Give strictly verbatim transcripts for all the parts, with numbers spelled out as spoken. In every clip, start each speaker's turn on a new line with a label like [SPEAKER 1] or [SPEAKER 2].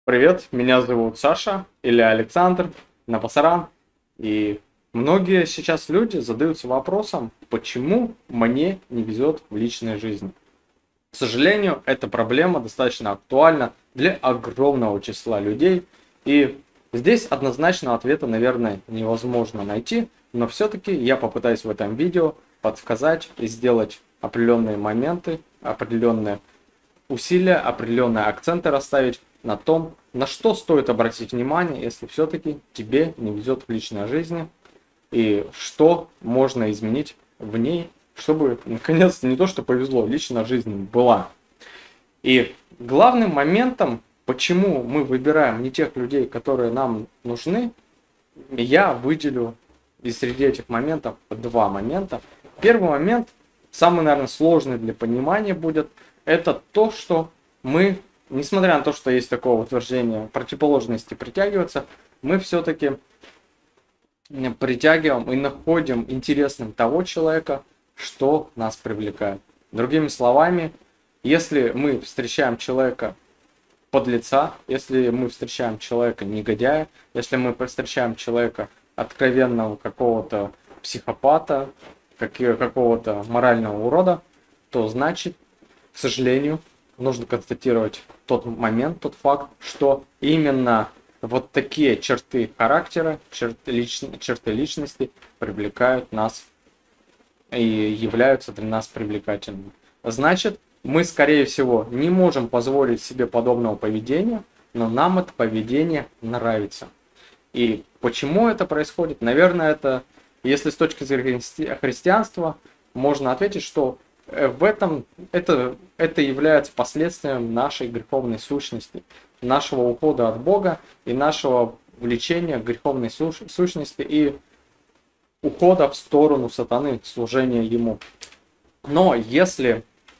[SPEAKER 1] Привет, меня зовут Саша или Александр Напасаран. И многие сейчас люди задаются вопросом, почему мне не везет в личной жизни. К сожалению, эта проблема достаточно актуальна для огромного числа людей. И здесь однозначно ответа, наверное, невозможно найти. Но все-таки я попытаюсь в этом видео подсказать и сделать определенные моменты, определенные усилия, определенные акценты расставить на том, на что стоит обратить внимание, если все-таки тебе не везет в личной жизни, и что можно изменить в ней, чтобы наконец-то не то, что повезло, личная жизнь была. И главным моментом, почему мы выбираем не тех людей, которые нам нужны, я выделю из среди этих моментов два момента. Первый момент, самый, наверное, сложный для понимания будет, это то, что мы, несмотря на то, что есть такое утверждение, противоположности притягиваются, мы все-таки притягиваем и находим интересным того человека, что нас привлекает. Другими словами, если мы встречаем человека подлеца, если мы встречаем человека негодяя, если мы встречаем человека откровенного какого-то психопата, какого-то морального урода, то значит, к сожалению, нужно констатировать тот момент, тот факт, что именно вот такие черты характера, черты, лич... черты личности привлекают нас и являются для нас привлекательными. Значит, мы, скорее всего, не можем позволить себе подобного поведения, но нам это поведение нравится. И почему это происходит? Наверное, это, если с точки зрения христианства, можно ответить, что в этом это, это является последствием нашей греховной сущности, нашего ухода от Бога и нашего влечения к греховной сущности и ухода в сторону сатаны, служения ему. Но если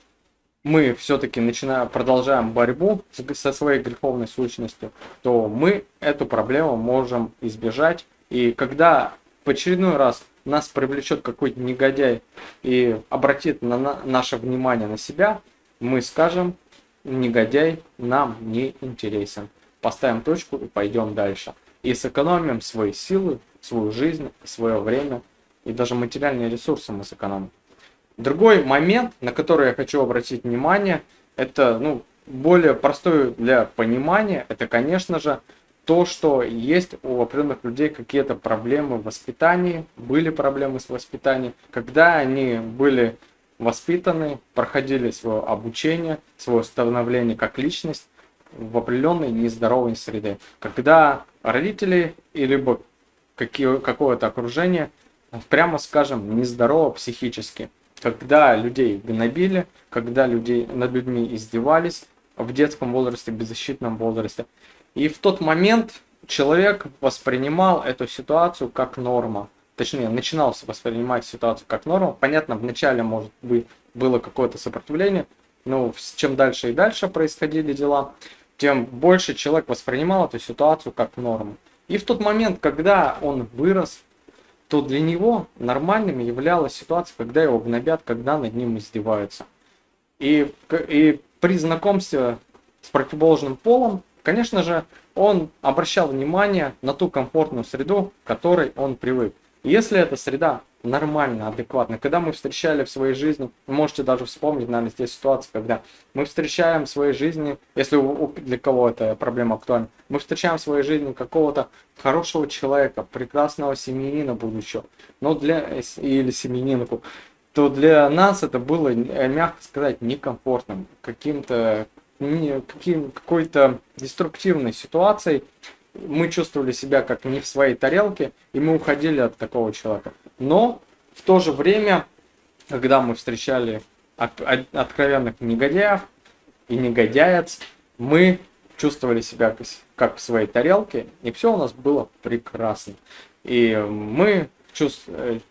[SPEAKER 1] мы все-таки начинаем, продолжаем борьбу со своей греховной сущностью, то мы эту проблему можем избежать. И когда в очередной раз нас привлечет какой-то негодяй и обратит на на наше внимание на себя, мы скажем: негодяй нам не интересен. Поставим точку и пойдем дальше. И сэкономим свои силы, свою жизнь, свое время и даже материальные ресурсы мы сэкономим. Другой момент, на который я хочу обратить внимание, это ну, более простой для понимания, это, конечно же, то, что есть у определенных людей какие-то проблемы в воспитании, были проблемы с воспитанием, когда они были воспитаны, проходили свое обучение, свое становление как личность в определенной нездоровой среде. Когда родители или какое-то окружение, прямо скажем, нездорово психически, когда людей гнобили, когда людей, над людьми издевались в детском возрасте, в беззащитном возрасте. И в тот момент человек воспринимал эту ситуацию как норма. Точнее, начинал воспринимать ситуацию как норму. Понятно, вначале, может быть, было какое-то сопротивление, но чем дальше и дальше происходили дела, тем больше человек воспринимал эту ситуацию как норму. И в тот момент, когда он вырос, то для него нормальным являлась ситуация, когда его гнобят, когда над ним издеваются. И, и при знакомстве с противоположным полом, конечно же, он обращал внимание на ту комфортную среду, к которой он привык. Если эта среда нормально, адекватно, когда мы встречали в своей жизни, вы можете даже вспомнить, наверное, здесь ситуацию, когда мы встречаем в своей жизни, если для кого эта проблема актуальна, мы встречаем в своей жизни какого-то хорошего человека, прекрасного семьянина будущего, но для, или семьянинку, то для нас это было, мягко сказать, некомфортным, каким-то каким, какой-то деструктивной ситуацией. Мы чувствовали себя как не в своей тарелке, и мы уходили от такого человека. Но в то же время, когда мы встречали откровенных негодяев и негодяец, мы чувствовали себя как в своей тарелке, и все у нас было прекрасно. И мы, чувств...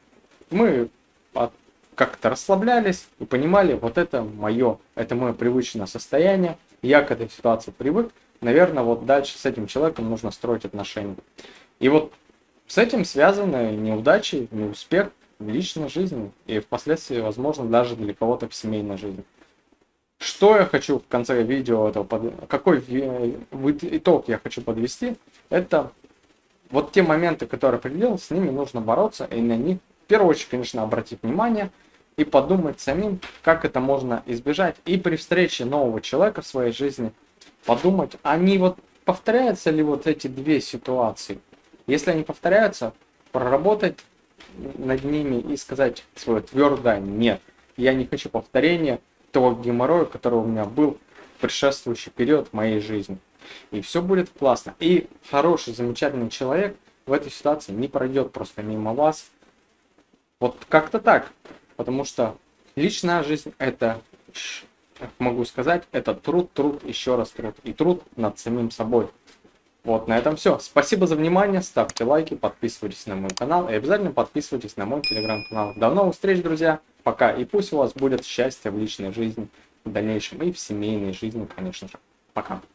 [SPEAKER 1] мы как-то расслаблялись и понимали, вот это мое, это мое привычное состояние, я к этой ситуации привык, наверное, вот дальше с этим человеком нужно строить отношения. И вот с этим связаны неудачи, неуспех в личной жизни и впоследствии, возможно, даже для кого-то в семейной жизни. Что я хочу в конце видео этого, под... какой итог я хочу подвести, это вот те моменты, которые определил, с ними нужно бороться, и на них в первую очередь, конечно, обратить внимание и подумать самим, как это можно избежать. И при встрече нового человека в своей жизни подумать, они вот повторяются ли вот эти две ситуации. Если они повторяются, проработать над ними и сказать свое твердое «нет». Я не хочу повторения того геморроя, который у меня был в предшествующий период в моей жизни. И все будет классно. И хороший, замечательный человек в этой ситуации не пройдет просто мимо вас. Вот как-то так. Потому что личная жизнь это, могу сказать, это труд, труд, еще раз труд. И труд над самим собой. Вот, на этом все. Спасибо за внимание. Ставьте лайки, подписывайтесь на мой канал и обязательно подписывайтесь на мой телеграм-канал. До новых встреч, друзья. Пока. И пусть у вас будет счастье в личной жизни в дальнейшем и в семейной жизни, конечно же. Пока.